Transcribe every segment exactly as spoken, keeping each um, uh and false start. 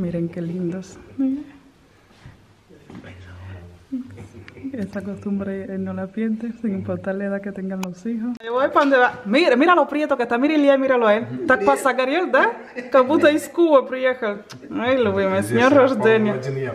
Miren qué lindos. Esa costumbre él no la pierde, sin importar la edad que tengan los hijos. Yo voy para donde va. Mire, mira lo prieto que está. Mira Илья, míralo a él. Так посогорел, да? Как будто из Кубы приехал. Ay, любимый, с днем рождения.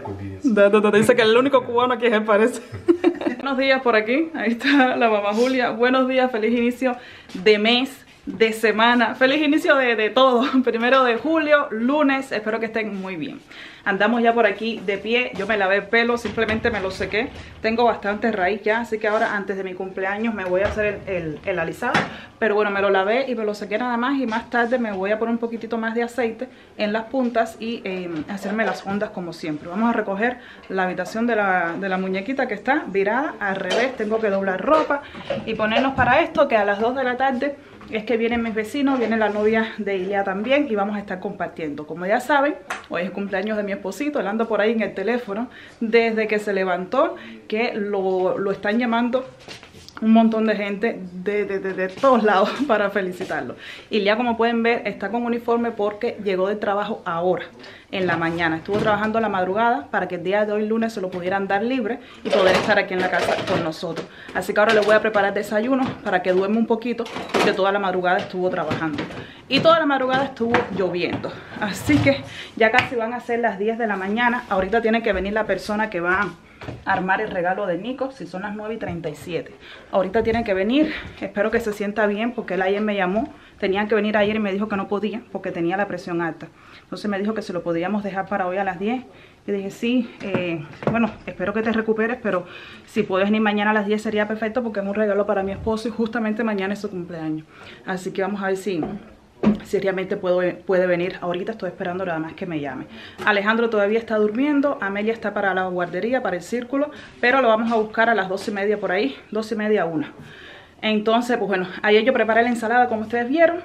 Да, да, да. Dice que el único cubano que es él parece. Buenos días por aquí. Ahí está la mamá Julia. Buenos días, feliz inicio de mes, de semana, feliz inicio de, de todo. Primero de julio, lunes, espero que estén muy bien. Andamos ya por aquí de pie. Yo me lavé el pelo, simplemente me lo sequé. Tengo bastante raíz ya, así que ahora antes de mi cumpleaños me voy a hacer el, el, el alisado. Pero bueno, me lo lavé y me lo sequé nada más, y más tarde me voy a poner un poquitito más de aceite en las puntas y eh, hacerme las ondas como siempre. Vamos a recoger la habitación de la, de la muñequita que está virada al revés. Tengo que doblar ropa y ponernos para esto, que a las dos de la tarde es que vienen mis vecinos, viene la novia de Илья también, y vamos a estar compartiendo. Como ya saben, hoy es el cumpleaños de mi esposito. Él anda por ahí en el teléfono desde que se levantó, que lo, lo están llamando un montón de gente de, de, de, de todos lados para felicitarlo. Ильya, como pueden ver, está con uniforme porque llegó de trabajo ahora, en la mañana. Estuvo trabajando a la madrugada para que el día de hoy, lunes, se lo pudieran dar libre y poder estar aquí en la casa con nosotros. Así que ahora le voy a preparar desayuno para que duerma un poquito, porque toda la madrugada estuvo trabajando. Y toda la madrugada estuvo lloviendo. Así que ya casi van a ser las diez de la mañana. Ahorita tiene que venir la persona que va a armar el regalo de Nico, si son las nueve y treinta y siete. Ahorita tienen que venir, espero que se sienta bien, porque él ayer me llamó. Tenían que venir ayer y me dijo que no podía porque tenía la presión alta. Entonces me dijo que se lo podíamos dejar para hoy a las diez. Y dije, sí, eh, bueno, espero que te recuperes, pero si puedes venir mañana a las diez sería perfecto, porque es un regalo para mi esposo y justamente mañana es su cumpleaños. Así que vamos a ver si... si realmente puedo, puede venir. Ahorita estoy esperando nada más que me llame. Alejandro todavía está durmiendo. Amelia está para la guardería, para el círculo, pero lo vamos a buscar a las doce y media por ahí, doce y media a una. Entonces, pues bueno, ayer yo preparé la ensalada como ustedes vieron.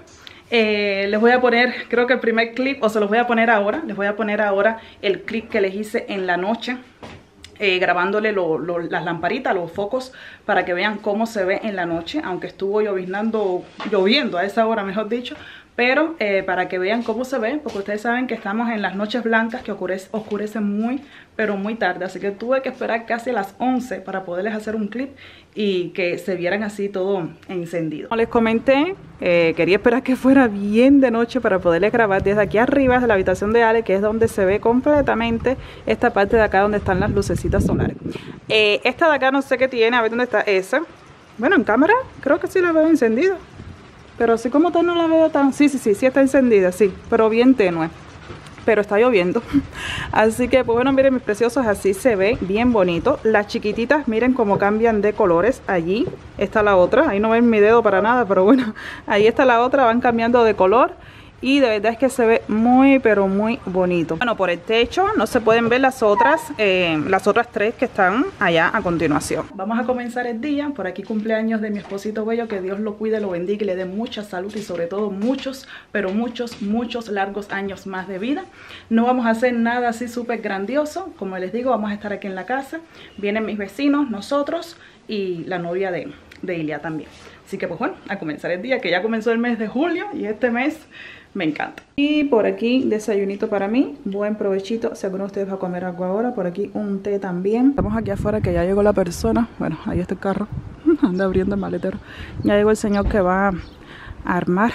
Eh, les voy a poner, creo que el primer clip, o se los voy a poner ahora. Les voy a poner ahora el clip que les hice en la noche, Eh, grabándole lo, lo, las lamparitas, los focos, para que vean cómo se ve en la noche, aunque estuvo lloviznando, lloviendo a esa hora, mejor dicho, pero eh, para que vean cómo se ve, porque ustedes saben que estamos en las noches blancas, que oscurece, oscurecen muy, pero muy tarde, así que tuve que esperar casi a las once para poderles hacer un clip y que se vieran así todo encendido. Como les comenté, eh, quería esperar que fuera bien de noche para poderles grabar desde aquí arriba, de la habitación de Ale, que es donde se ve completamente esta parte de acá donde están las lucecitas solares. Eh, esta de acá no sé qué tiene, a ver dónde está esa. Bueno, en cámara creo que sí la veo encendida, pero así como tal no la veo tan... Sí, sí, sí, sí está encendida, sí, pero bien tenue. Pero está lloviendo. Así que, pues bueno, miren mis preciosos, así se ve bien bonito. Las chiquititas, miren cómo cambian de colores. Allí está la otra, ahí no ven mi dedo para nada, pero bueno, ahí está la otra, van cambiando de color. Y de verdad es que se ve muy, pero muy bonito. Bueno, por el techo no se pueden ver las otras, eh, las otras tres que están allá a continuación. Vamos a comenzar el día. Por aquí cumpleaños de mi esposito bello. Que Dios lo cuide, lo bendiga y le dé mucha salud. Y sobre todo muchos, pero muchos, muchos largos años más de vida. No vamos a hacer nada así súper grandioso. Como les digo, vamos a estar aquí en la casa. Vienen mis vecinos, nosotros y la novia de, de Ильya también. Así que pues bueno, a comenzar el día, que ya comenzó el mes de julio y este mes... me encanta. Y por aquí desayunito para mí. Buen provechito. Si alguno de ustedes va a comer algo ahora. Por aquí un té también. Estamos aquí afuera que ya llegó la persona. Bueno, ahí está el carro. Anda abriendo el maletero. Ya llegó el señor que va a armar.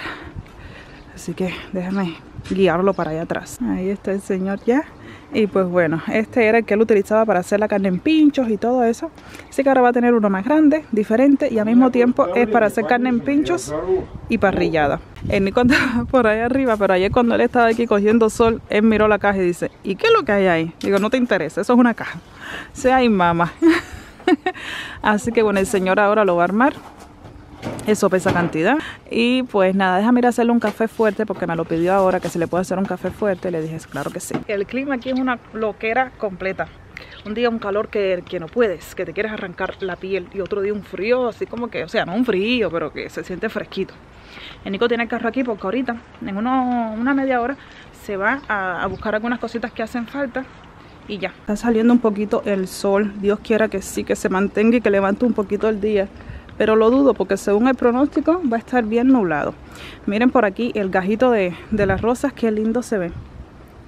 Así que déjame guiarlo para allá atrás. Ahí está el señor ya. Y pues bueno, este era el que él utilizaba para hacer la carne en pinchos y todo eso. Así que ahora va a tener uno más grande, diferente, y al mismo tiempo es para hacer carne en pinchos y parrillada. El Nico andaba por ahí arriba, pero ayer cuando él estaba aquí cogiendo sol, él miró la caja y dice, ¿y qué es lo que hay ahí? Digo, no te interesa, eso es una caja. O sea, ay mamá. Así que bueno, el señor ahora lo va a armar. Eso pesa cantidad. Y pues nada, déjame ir a hacerle un café fuerte porque me lo pidió ahora, que se le puede hacer un café fuerte. Le dije, claro que sí. El clima aquí es una loquera completa. Un día un calor que, que no puedes, que te quieres arrancar la piel. Y otro día un frío, así como que, o sea, no un frío, pero que se siente fresquito. El Nico tiene el carro aquí porque ahorita, en uno, una media hora, se va a, a buscar algunas cositas que hacen falta. Y ya. Está saliendo un poquito el sol. Dios quiera que sí, que se mantenga y que levante un poquito el día. Pero lo dudo porque según el pronóstico va a estar bien nublado. Miren por aquí el gajito de, de las rosas, qué lindo se ve.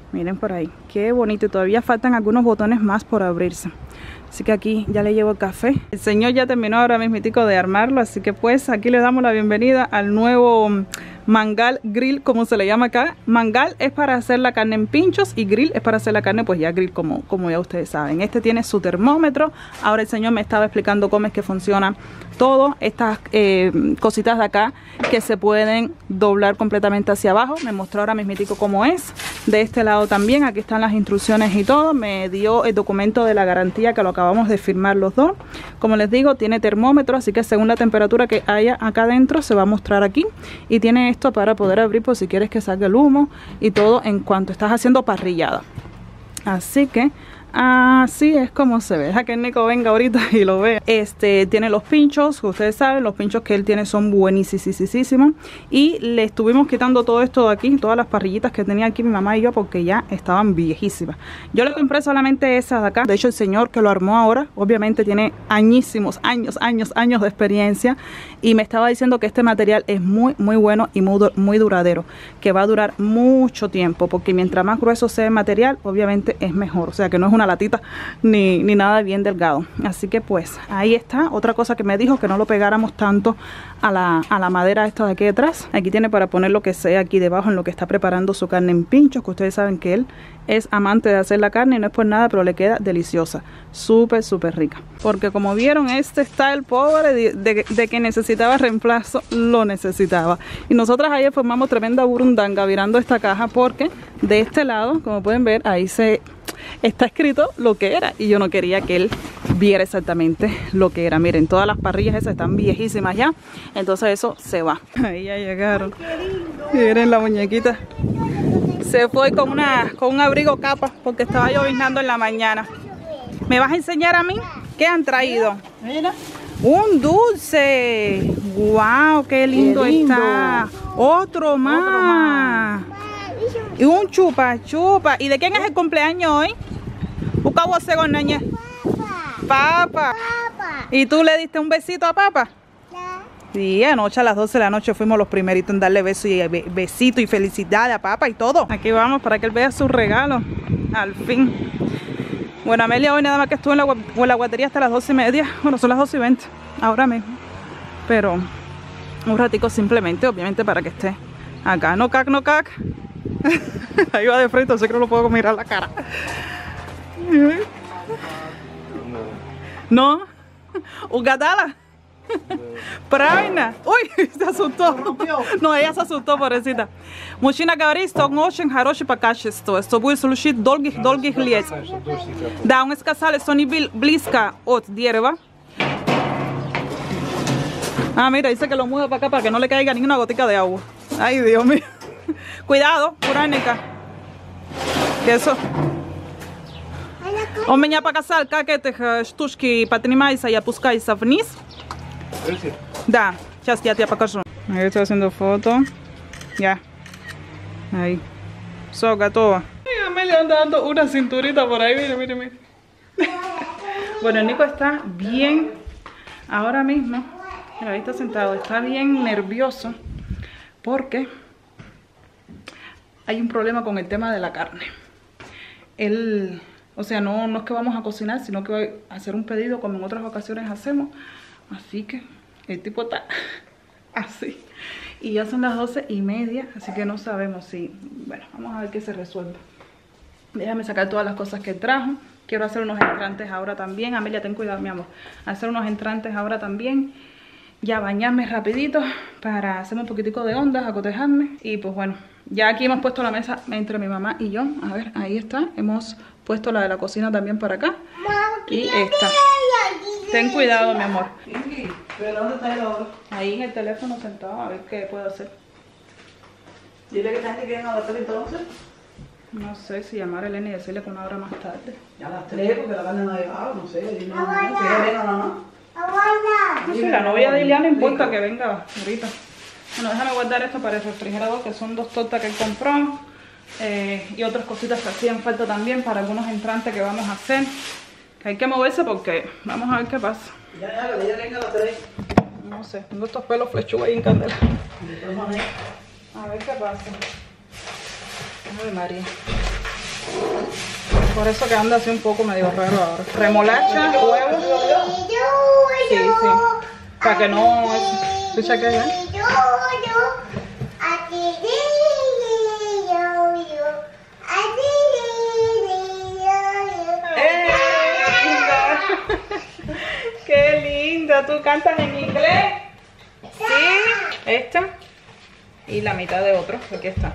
Miren por ahí, qué bonito. Y todavía faltan algunos botones más por abrirse. Así que aquí ya le llevo el café. El señor ya terminó ahora mismitico de armarlo. Así que pues aquí le damos la bienvenida al nuevo mangal grill, como se le llama acá. Mangal es para hacer la carne en pinchos y grill es para hacer la carne pues ya grill, como, como ya ustedes saben. Este tiene su termómetro. Ahora el señor me estaba explicando cómo es que funciona todo. Estas eh, cositas de acá que se pueden doblar completamente hacia abajo. Me mostró ahora mismitico cómo es. De este lado también, aquí están las instrucciones y todo. Me dio el documento de la garantía que lo acabamos de firmar los dos. Como les digo, tiene termómetro, así que según la temperatura que haya acá adentro se va a mostrar aquí. Y tiene esto para poder abrir por si quieres que salga el humo y todo en cuanto estás haciendo parrillada. Así que así es como se ve. Deja que el Nico venga ahorita y lo vea. Este tiene los pinchos, que ustedes saben, los pinchos que él tiene son buenísimos. Y le estuvimos quitando todo esto de aquí, todas las parrillitas que tenía aquí mi mamá y yo, porque ya estaban viejísimas. Yo le compré solamente esas de acá. De hecho, el señor que lo armó ahora, obviamente tiene añísimos, años, años, años de experiencia. Y me estaba diciendo que este material es muy, muy bueno y muy, muy duradero. Que va a durar mucho tiempo, porque mientras más grueso sea el material, obviamente es mejor. O sea, que no es una latita ni, ni nada bien delgado. Así que pues ahí está. Otra cosa que me dijo, que no lo pegáramos tanto a la, a la madera esta de aquí detrás. Aquí tiene para poner lo que sea aquí debajo en lo que está preparando su carne en pinchos, que ustedes saben que él es amante de hacer la carne y no es por nada, pero le queda deliciosa, súper súper rica. Porque como vieron, este está el pobre de, de, de que necesitaba reemplazo, lo necesitaba. Y nosotras ayer formamos tremenda burundanga virando esta caja, porque de este lado, como pueden ver, ahí se está escrito lo que era y yo no quería que él viera exactamente lo que era. Miren, todas las parrillas esas están viejísimas ya, entonces eso se va. Ahí ya llegaron. Miren la muñequita, se fue con una con un abrigo capa porque estaba lloviznando en la mañana. ¿Me vas a enseñar a mí qué han traído? Mira, un dulce. Wow, qué lindo, qué lindo está. Otro más. Otro más. Y un chupa chupa. ¿Y de quién es el cumpleaños hoy? Busca vos con niña. Papa. Papa. ¿Y tú le diste un besito a Papa? Sí, anoche a las doce de la noche fuimos los primeritos en darle beso y besito y felicidad a Papa y todo. Aquí vamos para que él vea su regalo. Al fin. Bueno, Amelia hoy nada más que estuvo en la, en la guatería hasta las doce y media. Bueno, son las doce y veinte. Ahora mismo. Pero un ratico simplemente, obviamente, para que esté acá. No cac, no cac. Ahí va de frente, así que no lo puedo mirar la cara. No. Ugatala. Правильно. Ой, se asustó. No, ella se asustó, pobrecita. Мужчина говорит, что он очень хороший по качеству, что будет служить долгих, долгих лет. Да, он сказал, что не был близко от дерева. Ah, mira, dice que lo mueve para acá para que no le caiga ni una gotica de agua. Ay, Dios mío. Cuidado, Puranica. ¿Qué eso? У меня показал, как этих штучки поднимаются и опускаются вниз. Да, сейчас я тебе покажу. Ahí estoy haciendo foto. Ya. Ahí. So, готово. Me le anda dando una cinturita por ahí, mire, mire, mire. Bueno, el Nico está bien. Ahora mismo, mira, ahí está sentado. Está bien nervioso porque hay un problema con el tema de la carne. Él, o sea, no, no es que vamos a cocinar, sino que voy a hacer un pedido como en otras ocasiones hacemos. Así que el tipo está así. Y ya son las doce y media, así que no sabemos si... Bueno, vamos a ver qué se resuelve. Déjame sacar todas las cosas que trajo. Quiero hacer unos entrantes ahora también. Amelia, ten cuidado, mi amor. Hacer unos entrantes ahora también. Ya bañarme rapidito para hacerme un poquitico de ondas, acotejarme. Y pues bueno, ya aquí hemos puesto la mesa entre mi mamá y yo. A ver, ahí está. Hemos puesto la de la cocina también para acá. Y esta. Ten cuidado, mi amor. ¿Pero dónde está el oro? Ahí en el teléfono sentado, a ver qué puedo hacer. Dile que esta gente quiere a las tres entonces. No sé si llamar a Elena y decirle que una hora más tarde. Ya a las tres, porque la carne no ha llegado, no sé. Dile, no, no, si ella venga o no. No sé, la novia de Ileana no importa que venga ahorita. Bueno, déjame guardar esto para el refrigerador, que son dos tortas que él compró. Eh, y otras cositas que hacían falta también para algunos entrantes que vamos a hacer. Que hay que moverse porque vamos a ver qué pasa. Ya, ya, que ella venga a las tres. No sé, tengo estos pelos flechudos ahí en candela. A ver qué pasa. Ay, María. Por eso que anda así un poco medio raro ahora. Remolacha, huevos. Sí, sí. Para que no... ¿Escucha qué es? ¡Eh! ¡Qué linda! ¿Tú cantas en inglés? Sí. Esta. Y la mitad de otro. Aquí está.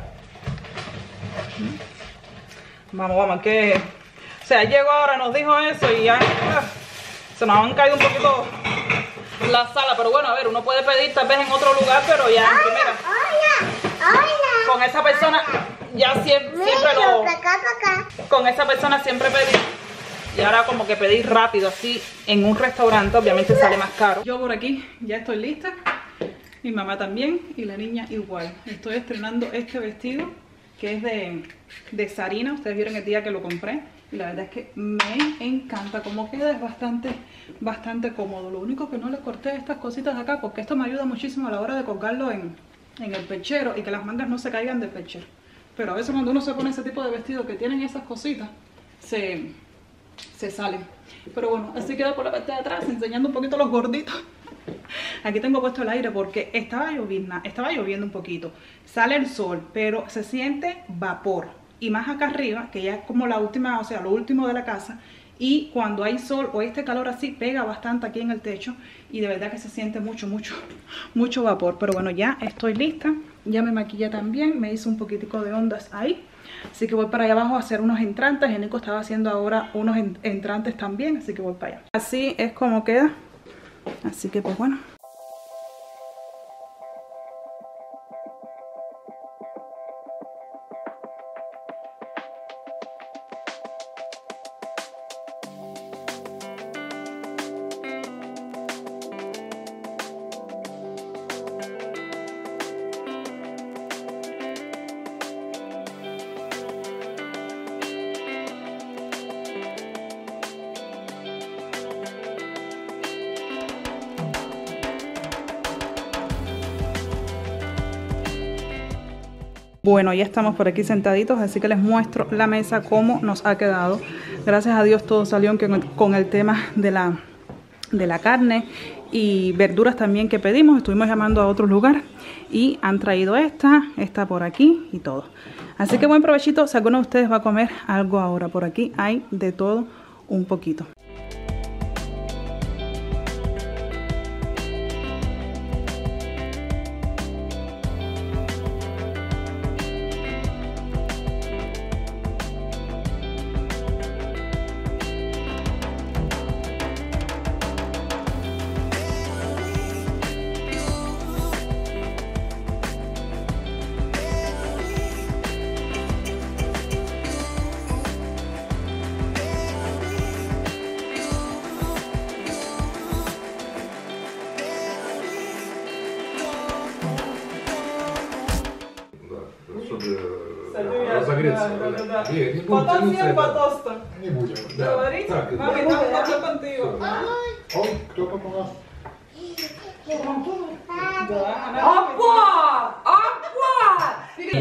Vamos, vamos, que... O sea, llegó ahora, nos dijo eso y ya... Uh, se nos han caído un poquito la sala. Pero bueno, a ver, uno puede pedir tal vez en otro lugar, pero ya en primera. Con esa persona ya siempre, siempre lo... Con esa persona siempre pedí. Y ahora como que pedir rápido así en un restaurante, obviamente sale más caro. Yo por aquí ya estoy lista. Mi mamá también y la niña igual. Estoy estrenando este vestido que es de, de Sarina. Ustedes vieron el día que lo compré. Y la verdad es que me encanta cómo queda. Es bastante, bastante cómodo. Lo único que no le corté estas cositas de acá porque esto me ayuda muchísimo a la hora de colgarlo en, en el pechero y que las mangas no se caigan del pechero. Pero a veces cuando uno se pone ese tipo de vestido que tienen esas cositas, se, se salen. Pero bueno, así queda por la parte de atrás, enseñando un poquito los gorditos. Aquí tengo puesto el aire porque estaba lloviendo, estaba lloviendo un poquito. Sale el sol, pero se siente vapor. Y más acá arriba, que ya es como la última, o sea, lo último de la casa. Y cuando hay sol o este calor así, pega bastante aquí en el techo. Y de verdad que se siente mucho, mucho, mucho vapor. Pero bueno, ya estoy lista. Ya me maquillé también. Me hice un poquitico de ondas ahí. Así que voy para allá abajo a hacer unos entrantes. El Nico estaba haciendo ahora unos entrantes también. Así que voy para allá. Así es como queda. Así que pues bueno. Bueno, ya estamos por aquí sentaditos, así que les muestro la mesa cómo nos ha quedado. Gracias a Dios todo salió con el tema de la, de la carne y verduras también que pedimos. Estuvimos llamando a otros lugares y han traído esta, esta por aquí y todo. Así que buen provechito, si alguno de ustedes va a comer algo ahora. Por aquí hay de todo un poquito. Разогреться. Да, да, да. И, не потом съем по тосту. Не будем. Говорите? Да. Так, маме, там хочу контиго. Ой, кто там у нас? Да, она... Опа! Опа!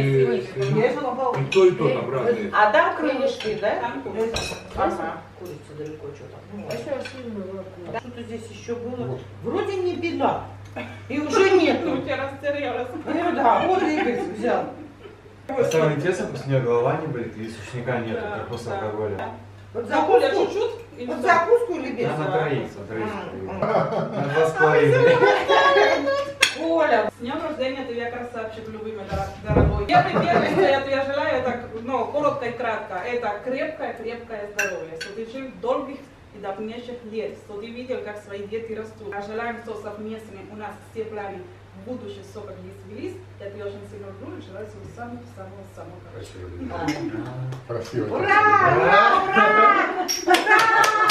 И то, и то там разные. А там крылышки, да? Там курица. Ага. Курица далеко что-то. Что-то здесь еще было. Вроде не беда. И уже Ну, нету. тебя растерялась. Ну да, вот Игорь взял. Самое интересное, после нее голова не болит и сушняка нет, Да, как после да. алкоголя. Вот Закуля закуску, чуть-чуть и вот всё. закуску или без? Да, на троих, на троих. М, На два с половиной. Коля. С днем рождения тебя, красавчик, любимый, дорогой. Первый, первый, что я тебе желаю, это, ну, коротко и кратко, это крепкое, крепкое здоровье, что ты жил долгих и давнейших лет, что ты видел, как свои дети растут. А желаем, что совместно у нас все планы в будущее сопок сбылись. Я тебе очень сильно люблю и желаю всего самого-самого-самого хорошего. Красиво. Ура! Ура! Ура!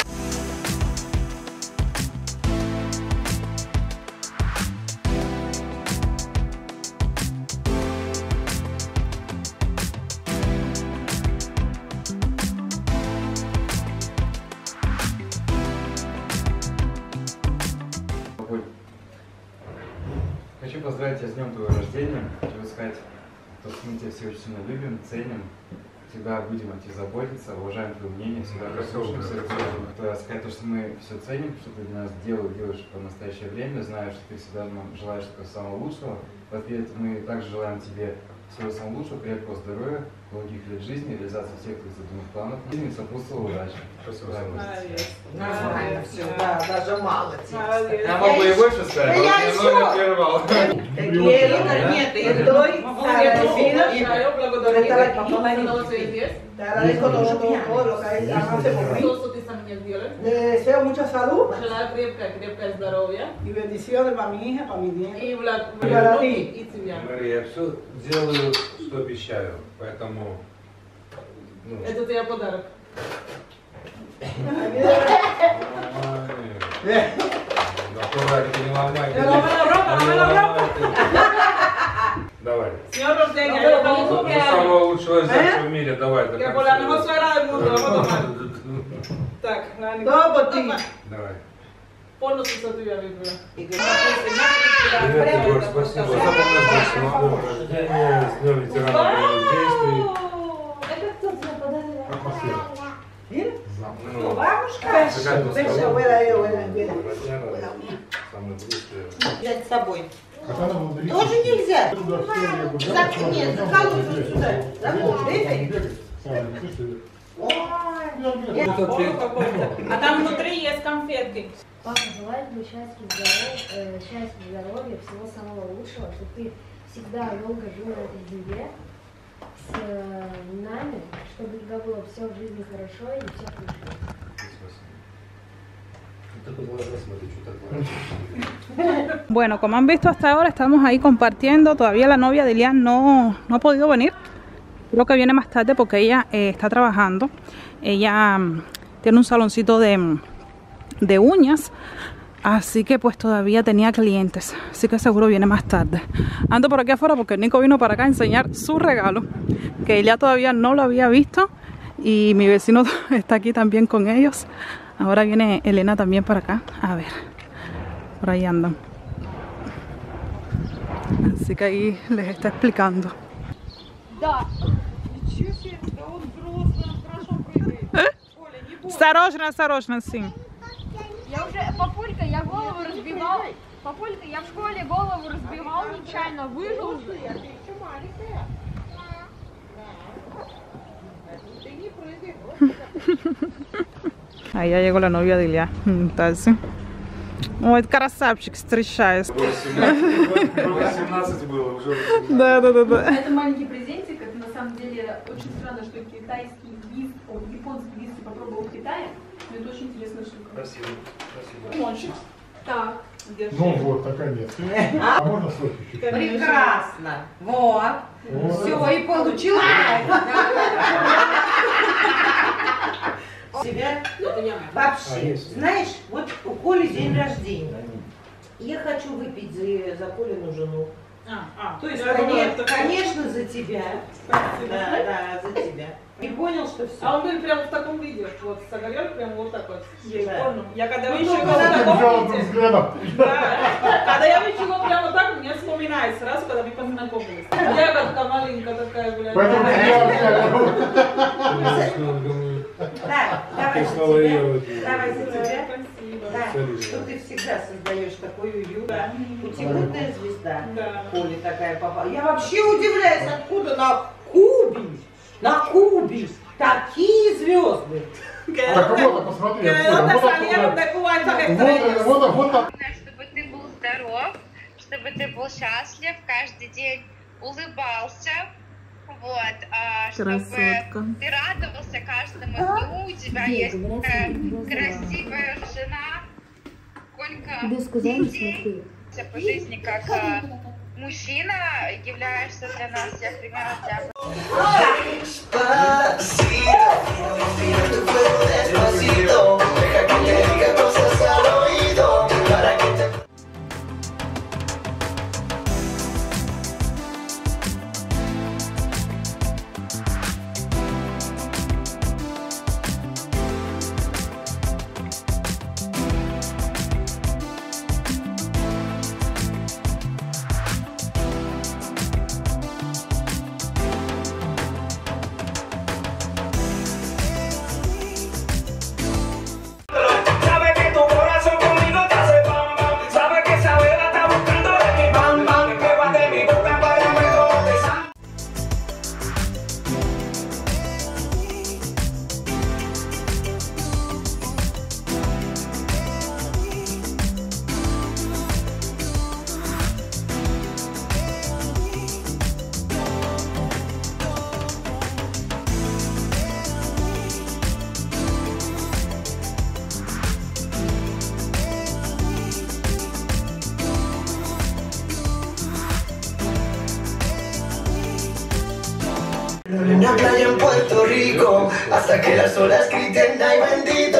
Хочу поздравить тебя с днем твоего рождения. Хочу сказать, что мы тебя все очень сильно любим, ценим. всегда будем о тебе заботиться, уважаем твое мнение, всегда прислушаемся к тебе. Сказать то, что мы все ценим, что ты для нас делаешь, делаешь по настоящее время, знаю, что ты всегда нам желаешь только самого лучшего. В ответ мы также желаем тебе всего самого лучшего, крепкого здоровья, долгих лет жизни, реализации всех твоих задуманных планов. Жизни сопутствовала удачи. Спасибо. Нормально все, да, даже мало тебе. Я могу и больше сказать, я я еще прервал. Нет, estoy agradecido de estar aquí. Te agradezco todo, todo, todo lo que hace por mí. Le deseo mucha salud y bendiciones para mi hija, para mi nieto. Y para ti. Мария, я все делаю, что обещаю, поэтому... Ну, Это тебе подарок. аккуратнее, не ломай. Не ломай обратно, ломай обратно. Давай. Señor Rosdeña, yo lo За pongo que самого лучшего зятя в мире, давай. que por la mejor suegra del mundo, vamos a tomar. Так, Todo por ti. Давай. Ponlo su sotilla, Бибlia. Привет, Егор, спасибо за показательное рождения, с Днем ветеранов боевых действий. Это кто тебе подарил? Атмосфера. No, бабушка. Beso, buena, buena, buena. Самые близкие. Взять с собой. Тоже нельзя. За, нет, заколоть сюда. Заколоть. А там внутри есть конфетки. Папа желает тебе счастья, здоровья, счастья, здоровья, всего самого лучшего, чтобы ты всегда долго жил на этой земле с нами, чтобы у тебя было все в жизни хорошо и все хорошо. Bueno, como han visto hasta ahora, estamos ahí compartiendo. Todavía la novia de Ilian no, no ha podido venir. Creo que viene más tarde porque ella eh, está trabajando. Ella um, tiene un saloncito de, de uñas. Así que pues todavía tenía clientes. Así que seguro viene más tarde. Ando por aquí afuera porque Nico vino para acá a enseñar su regalo, que ella todavía no lo había visto. Y mi vecino está aquí también con ellos. Ahora viene Elena también para acá. A ver, por ahí andan. Así que ahí les está explicando. Осторожно, осторожно, сын. Я уже, папулька, я голову разбивал. Папулька, я в школе голову разбивал нечаянно, выжил уже. Ahí ya llegó la novia de Илья. Entonces, ой, красавчик встречается. восемнадцать было уже. Да, да, да, да. Это маленький презентик. Это на самом деле очень странно, что китайский виски, о, японский виски попробовал в Китае. Но это очень интересная штука. Спасибо. Спасибо. Лимончик. Так, держи. Ну вот, наконец. А можно сок еще? Прекрасно. Вот. Все, и получилось. Себя вообще, знаешь, вот у Коли день рождения. Я хочу выпить за, за Колину жену. А, а, то есть, Конечно, конечно, за тебя. Да, да, за тебя. И понял, что все. А он был прямо в таком виде, вот, согорел прямо вот так вот. Я Да. помню. Я когда Ну, вижу только его в надо таком Жалобным виде, взглядом. да, когда я вижу его прямо так, мне вспоминает сразу, когда мы познакомились. Я как маленькая такая, блядь. Поэтому я взял. Да, давай за снова тебя. её вот- Давай за тебя. Спасибо. Да, что ты всегда создаешь такой уют. Путеводная звезда. Да. Коля такая попала. Я вообще удивляюсь, откуда на Кубе, на Кубе такие звезды. Так вот, посмотри. ¿Dónde Вот salieron de Cuba esas оттуда. estrellas? Вот, вот, вот так. Чтобы ты был здоров, чтобы ты был счастлив, каждый день улыбался. Вот, а, чтобы Красотка. ты радовался каждому дню, у тебя есть э, красивая жена, сколько детей, по жизни как э, мужчина являешься для нас всех примером для Puerto Rico, hasta que las olas griten, ay bendito.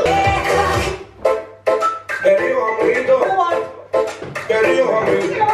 Querido amiguito, querido amiguito.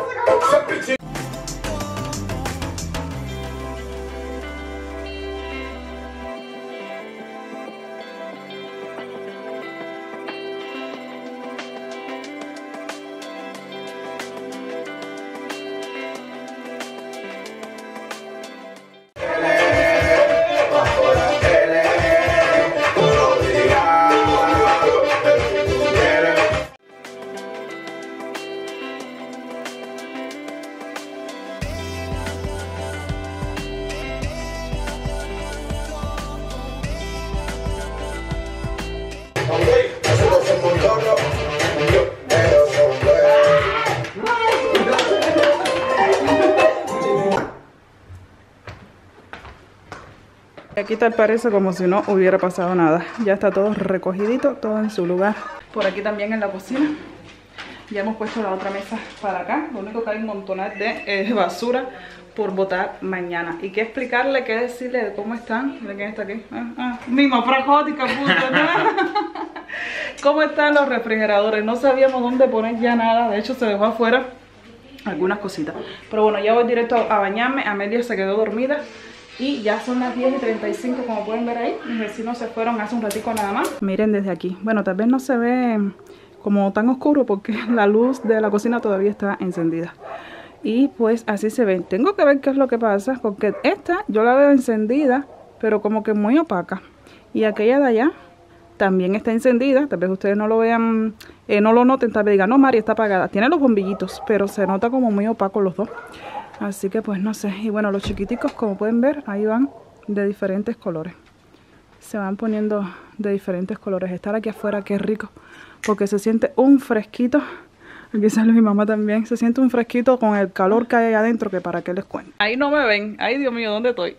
Aquí tal parece como si no hubiera pasado nada. Ya está todo recogidito, todo en su lugar. Por aquí también en la cocina. Ya hemos puesto la otra mesa para acá. Lo único que hay un montonal de eh, basura por botar mañana. Y qué explicarle, qué decirle de cómo están. Miren quién está aquí. Ah, ah, misma frajótica, puta, ¿no? ¿Cómo están los refrigeradores? No sabíamos dónde poner ya nada. De hecho se dejó afuera algunas cositas. Pero bueno, ya voy directo a bañarme. Amelia se quedó dormida. Y ya son las diez y treinta y cinco, como pueden ver ahí. Mis vecinos se fueron hace un ratico nada más. Miren desde aquí. Bueno, tal vez no se ve como tan oscuro porque la luz de la cocina todavía está encendida. Y pues así se ven. Tengo que ver qué es lo que pasa, porque esta yo la veo encendida, pero como que muy opaca. Y aquella de allá también está encendida. Tal vez ustedes no lo vean, eh, no lo noten, tal vez digan, no, Mari, está apagada. Tiene los bombillitos, pero se nota como muy opaco los dos. Así que pues no sé. Y bueno, los chiquiticos, como pueden ver, ahí van de diferentes colores. Se van poniendo de diferentes colores. Estar aquí afuera, qué rico, porque se siente un fresquito. Aquí sale mi mamá también. Se siente un fresquito con el calor que hay ahí adentro, que para qué les cuento. Ahí no me ven. Ay, Dios mío, ¿dónde estoy?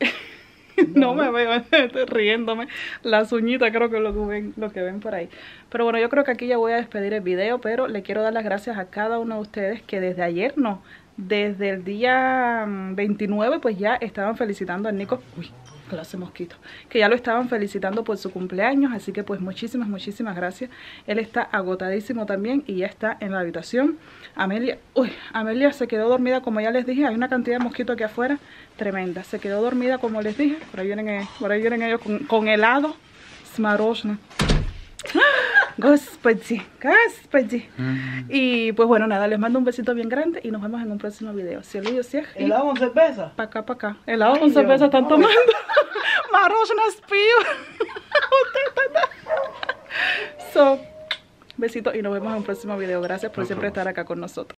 No me veo, estoy riéndome. Las uñitas creo que es lo que ven, lo que ven por ahí. Pero bueno, yo creo que aquí ya voy a despedir el video, pero le quiero dar las gracias a cada uno de ustedes que desde ayer, no, desde el día veintinueve, pues ya estaban felicitando a Nico. Uy, clase mosquito. Que ya lo estaban felicitando por su cumpleaños. Así que pues muchísimas, muchísimas gracias. Él está agotadísimo también y ya está en la habitación. Amelia, uy, Amelia se quedó dormida, como ya les dije. Hay una cantidad de mosquitos aquí afuera tremenda. Se quedó dormida, como les dije. Por ahí vienen, por ahí vienen ellos con, con helado. Smarosna. Господи, Господи. Mm. Y pues bueno, nada, les mando un besito bien grande y nos vemos en un próximo video. Si el si ¿Helado con cerveza? Pa' acá, pa' acá. Helado con cerveza están tomando. Marosna spío. So, besito y nos vemos en un próximo video. Gracias por siempre estar acá con nosotros.